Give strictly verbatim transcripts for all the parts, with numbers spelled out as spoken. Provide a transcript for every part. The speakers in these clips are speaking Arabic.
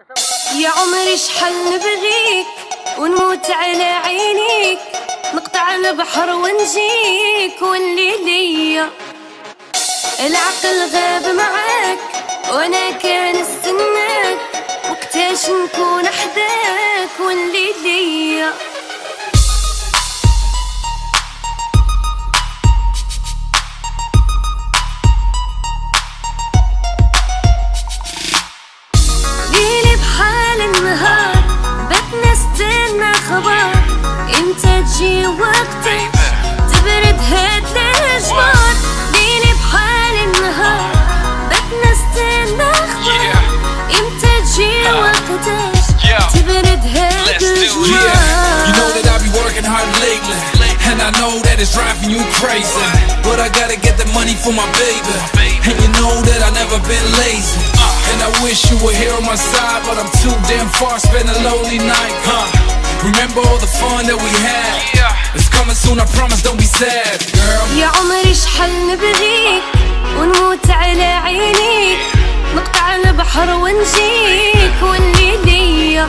يا عمري شحال نبغيك ونموت على عينيك، نقطع البحر ونجيك ونلي ليا. العقل غاب معاك وانا كان استناك، وقتاش نكون حداك ونلي ليا. ليلي بحال النهار باتنا استنى خبر، امتى تجي وقتك تبرد هاد الجبار. ليلي بحال النهار باتنا استنى خبر، امتى تجي وقتك تبرد هاد الجبار. You know that I be working hard lately, and I know that it's driving you crazy, but I gotta get the money for my baby, and you know that I never been lazy. And I wish you were here on my side, but I'm too damn far, spend a lonely night, huh? Remember all the fun that we had, it's coming soon, I promise, don't be sad, girl. يا عمري شحال نبغيك ونموت على عينيك، نقطع البحر ونجيك ونلي ليا.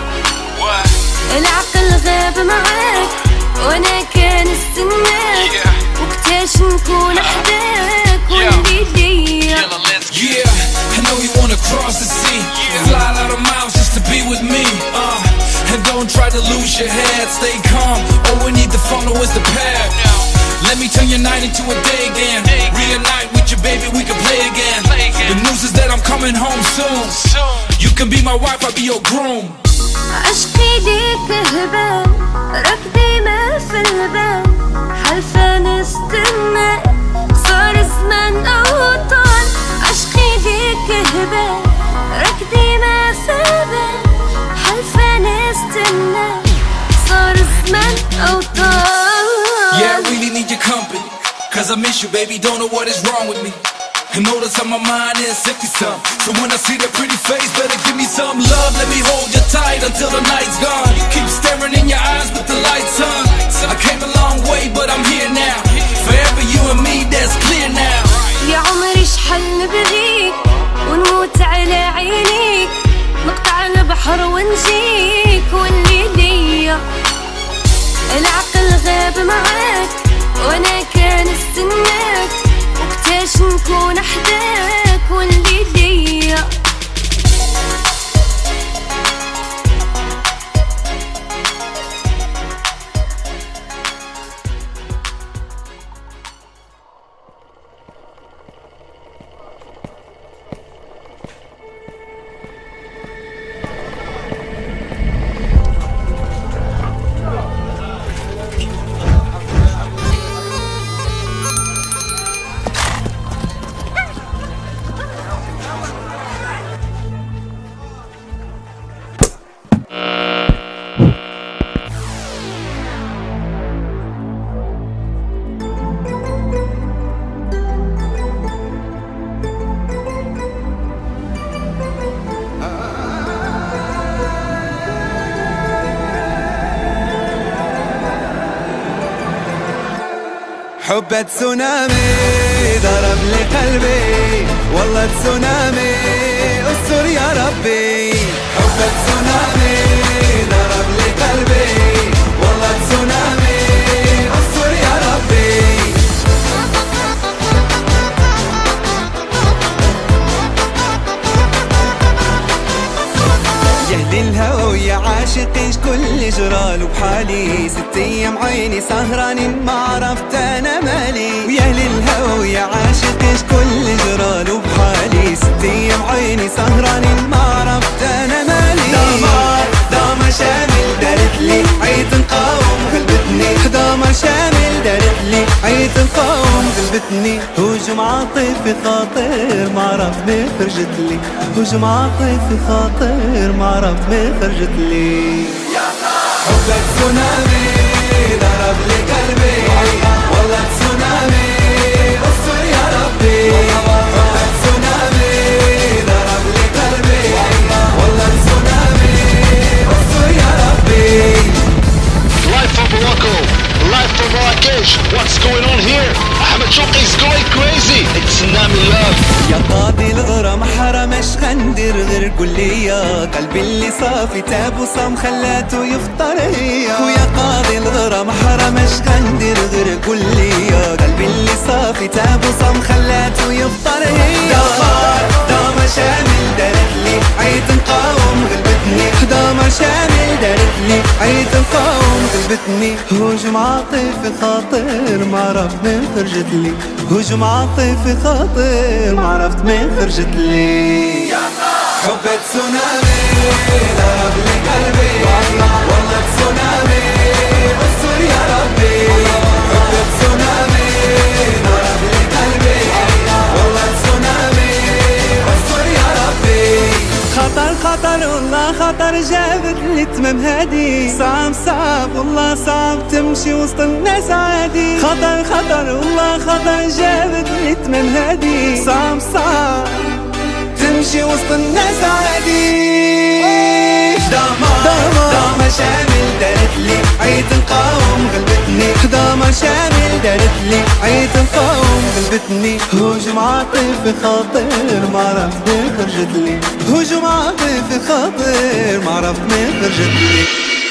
العقل غاب معاك وانا كان استناك، وقتاش نكون حداك ونلي ليا. Yeah, I know you wanna cross the sea, fly a lot of miles just to be with me, uh, and don't try to lose your head, stay calm, all we need to follow is the path. Let me turn your night into a day again, reunite with your baby, we can play again. The news is that I'm coming home soon, you can be my wife, I'll be your groom. عشقي ليك هبال راك ديما في البال، حلفة نستنى صار زمان أو طال. عشقي ليك هبال راك ديما في البال، حلفة نستنى صار زمان أو طال. Yeah, I really need your company, cause I miss you baby, don't know what is wrong with me. And notice how my mind is fifty some, so when I see that pretty face, better give me some love. Let me hold you tight until the night's gone. Keep staring in your eyes with the lights on. I came a long way, but I'm here now. Forever you and me, that's clear now. يا عمري شحال نبغيك ونموت على عينيك، نقطع البحر ونجيك ونلي ليا. العقل غاب معاك وانا كان استناك، وقتاش نكون حداك ونلي ليا. حب تسونامي ضرب لي قلبي، والله تسونامي استر يا ربي. حب تسونامي ضرب لي قلبي، والله تسونامي استر يا ربي. يهدي الهوى ويا عاشقين كل جرال، وبحالي ست ايام عيني سهرانين ما عرفت انا مالي. ويا اهل الهوى ويا عاشقين كل جرال، وبحالي ست ايام عيني سهرانين ما عرفت انا مالي. دمار دمار شامل دارت لي عيد نقاوم قلبتني، دمار شامل دارت لي عيد نقاوم قلبتني. هجوم عاطفي خاطر ما عرف ما خرجت لي، هجوم عاطفي خاطر ما عرف ما خرجت لي. حبك تسونامي ضرب لي قلبي، والله تسونامي استر يا ربي. حبك تسونامي ضرب لي قلبي، والله تسونامي استر يا ربي. Live from Morocco, live from Marrakesh. What's going on here? Ahmed Shouqi is going crazy. It's Tsunami Love. يا قاضي الغرام حرم مش غندير غير قوليا، قلبي اللي صافي تاب وصام خلاته يفطر هي. ويا قاضي الغرام حرام مش غندير غير قوليا، قلبي اللي صافي تاب وصام خلاته يفطر هي. دمار دمار شامل دارت لي عيد نقاوم غلبتني، دمار شامل دارت لي عيد نقاوم غلبتني. هجوم عاطفي خاطر ما عرفت من خرجت لي، هجوم عاطفي خاطر ما عرفت من خرجت لي. حبك تسونامي ضرب لي قلبي، والله تسونامي استر يا ربي. حبك تسونامي ضرب لي قلبي، والله تسونامي استر يا ربي. خطر خطر والله خطر جابت لي تمام هادي، صعب صعب والله صعب تمشي وسط الناس عادي. خطر خطر والله خطر جابت لي تمام هادي، صعب صعب تمشي وسط الناس عادي. دمار دمار شامل دارت لي عيد نقاوم غلبتني، دمار شامل دارت لي عيد نقاوم غلبتني. هجوم عاطفي خاطر ما عرفت من خرجت لي، هجوم عاطفي خاطر ما عرفت من خرجت لي.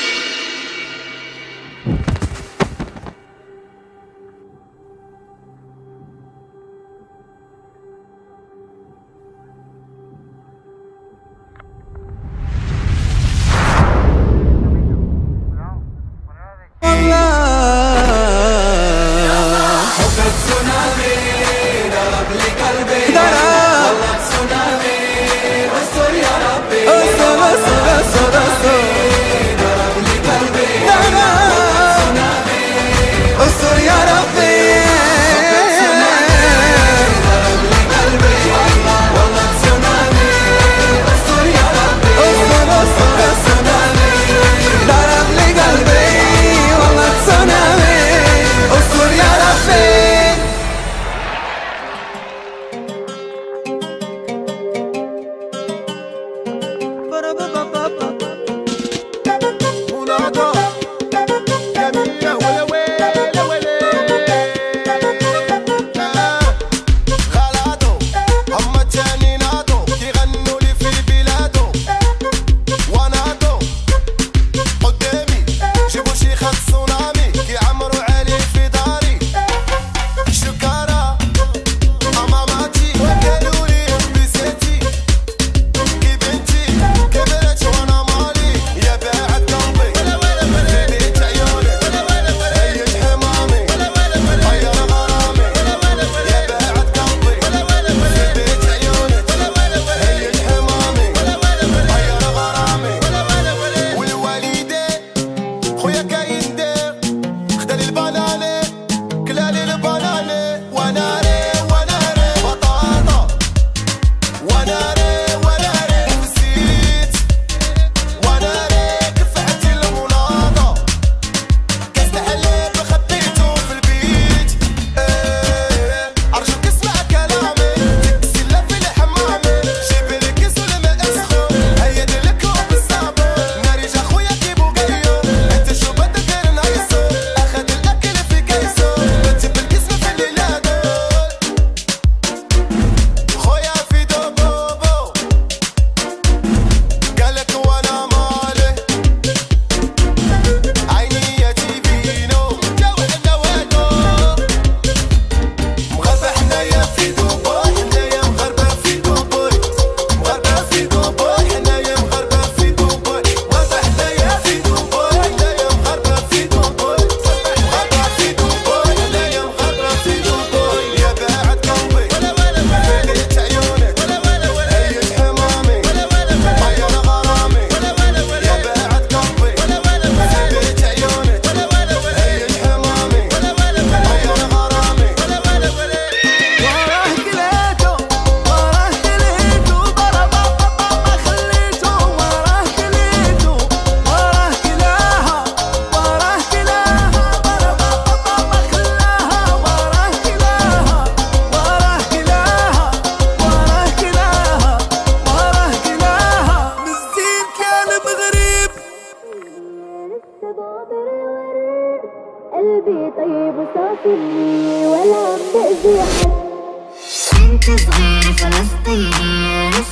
قلبي طيب وصافي ولا عم بأذي حد. كنت صغيرة فلسطينية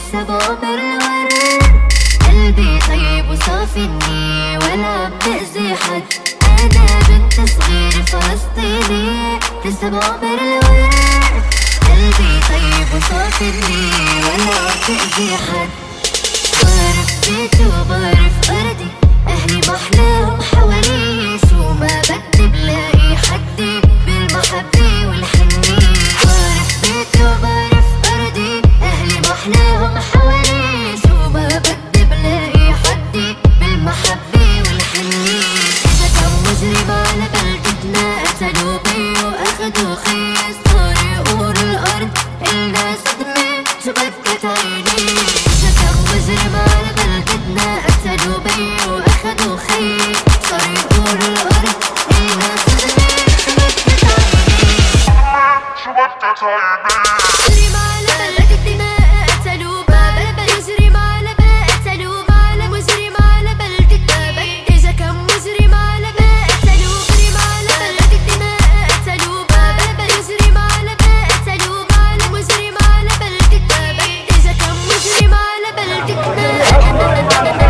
لسه بعمر الورد. قلبي طيب وصافيني ولا بأذي حد. أنا بنت صغيرة فلسطيني لسه بعمر الورد. قلبي طيب وصافيني ولا بأذي حد. بعرف بيتي وبعرف أرضي، أهلي محلاهم حوالي. شو ما بدي بلاقي حدي بالمحبة والحنية. بعرف بيتي وبعرف أرضي، أهلي محلاهم حوالي. شو ما بدي بلاقي حدي بالمحبة والحنية. إذا كم مجرم على بلدتنا قتلوا بي وأخدوا خي. صار يقولوا الأرض إلنا صدمة شو بدها تعيني. إذا كم مجرم على بلدتنا قتلوا بي وأخدوا خي. صار يقولوا الأرض إلنا صدمة شو بدها تعيني. شو بدها تعيني. مجرم على بلدتنا قتلوا بابا. مجرم على بلدتنا قتلوا على مجرم على بلدتنا. إذا كم مجرم على بلدتنا مجرم على بلدتنا قتلوا بابا. مجرم على قتلوا على مجرم على بلدتنا. إذا كم مجرم على بلدتنا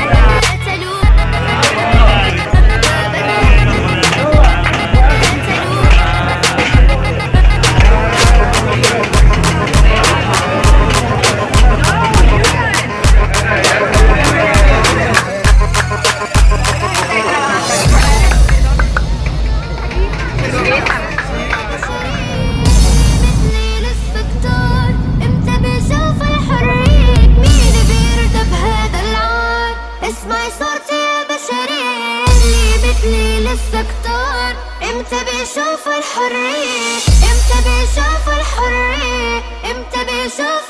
السكتار. امتى بيشوف الحرية، امتى بيشوف الحرية، امتى بيشوف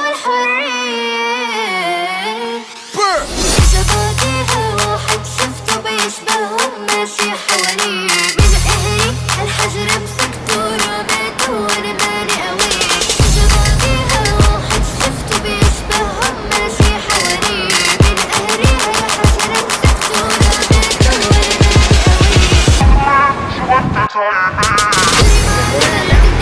الحرية. شبابيها واحد شفته بيشبههم ماشي حواليه. من اهلي الحجر مسكته رميته وانا ماني قوي. شبابيها واحد شفته بيشبههم ماشي حواليه. من اهلي الحجر مسكته رميته وانا ماني قوي. شو بدها تعيني.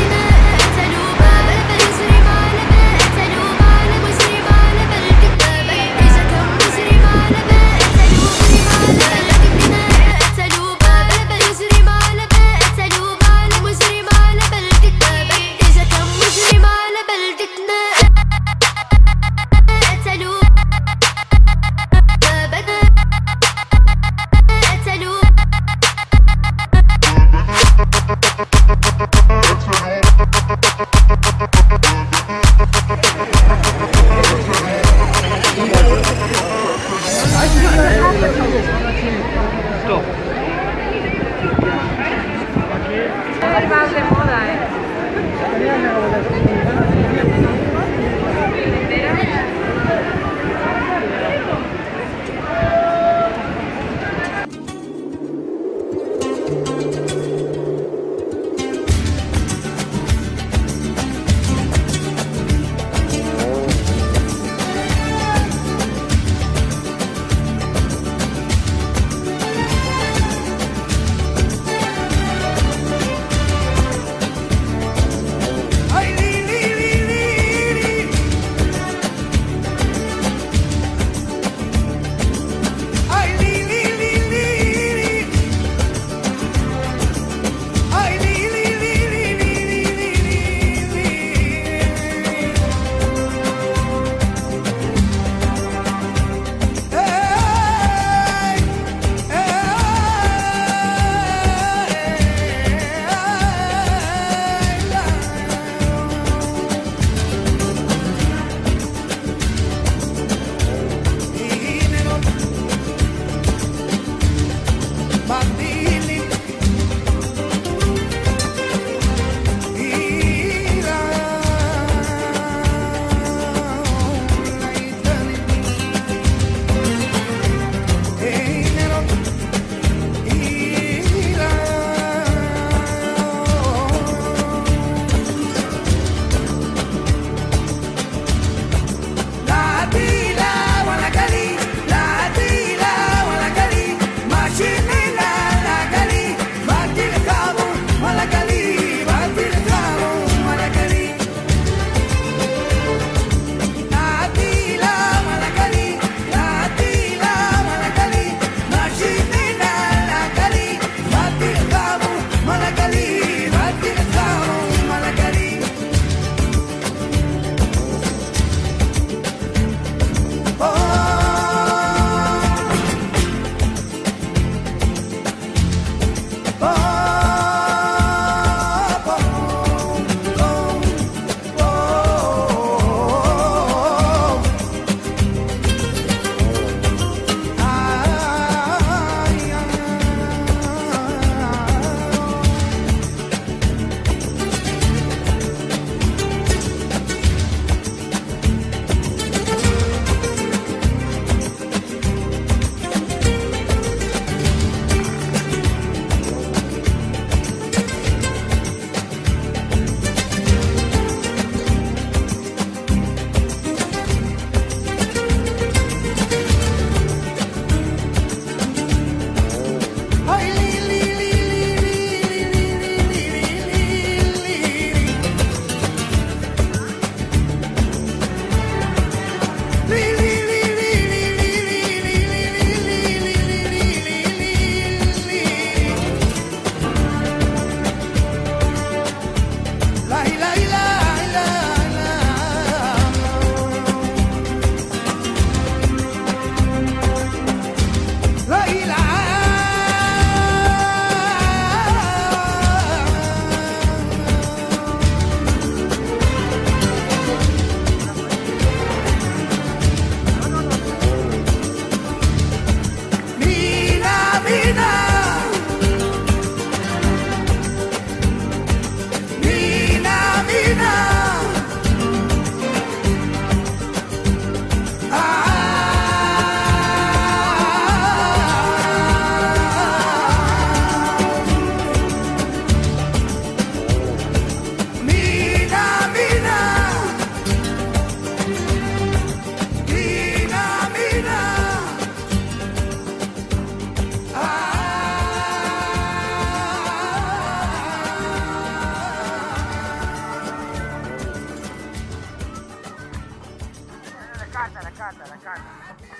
encanta, me encanta.